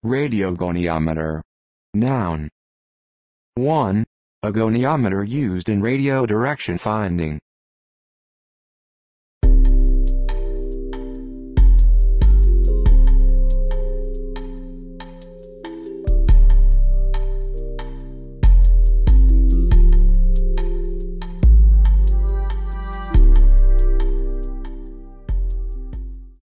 Radiogoniometer. Noun. 1. A goniometer used in radio direction finding.